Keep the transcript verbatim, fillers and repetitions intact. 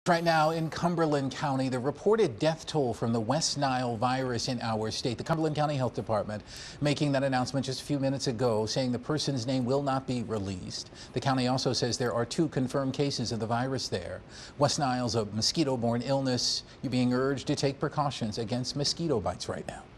Right now in Cumberland County, the reported death toll from the West Nile virus in our state. The Cumberland County Health Department making that announcement just a few minutes ago, saying the person's name will not be released. The county also says there are two confirmed cases of the virus there. West Nile's a mosquito-borne illness. You're being urged to take precautions against mosquito bites right now.